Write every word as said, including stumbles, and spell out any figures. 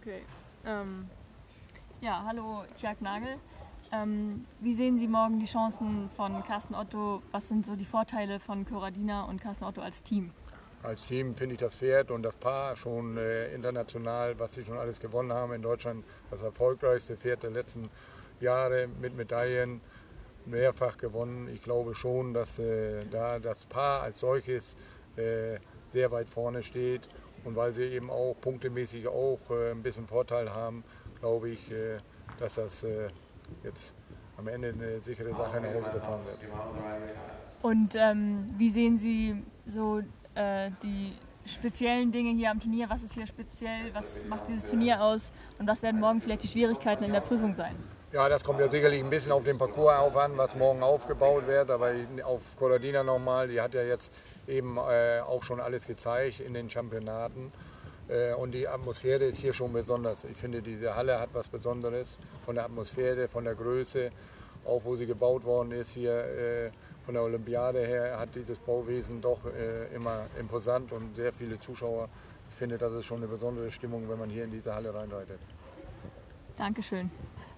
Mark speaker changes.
Speaker 1: Okay. Ähm, ja, hallo Tjag Nagel. Ähm, wie sehen Sie morgen die Chancen von Carsten Otto? Was sind so die Vorteile von Corradina und Carsten Otto als Team?
Speaker 2: Als Team finde ich das Pferd und das Paar schon äh, international, was sie schon alles gewonnen haben in Deutschland, das erfolgreichste Pferd der letzten Jahre mit Medaillen, mehrfach gewonnen. Ich glaube schon, dass äh, da das Paar als solches äh, sehr weit vorne steht und weil sie eben auch punktemäßig auch äh, ein bisschen Vorteil haben, glaube ich, äh, dass das äh, jetzt am Ende eine sichere Sache nach Hause gefahren wird.
Speaker 1: Und ähm, wie sehen Sie so äh, die speziellen Dinge hier am Turnier? Was ist hier speziell? Was macht dieses Turnier aus? Und was werden morgen vielleicht die Schwierigkeiten in der Prüfung sein?
Speaker 2: Ja, das kommt ja sicherlich ein bisschen auf den Parcours auf an, was morgen aufgebaut wird. Aber auf Corradina nochmal, die hat ja jetzt eben äh, auch schon alles gezeigt in den Championaten. Äh, und die Atmosphäre ist hier schon besonders. Ich finde, diese Halle hat was Besonderes von der Atmosphäre, von der Größe. Auch wo sie gebaut worden ist, hier äh, von der Olympiade her, hat dieses Bauwesen doch äh, immer imposant und sehr viele Zuschauer. Ich finde, das ist schon eine besondere Stimmung, wenn man hier in diese Halle reinreitet.
Speaker 1: Dankeschön.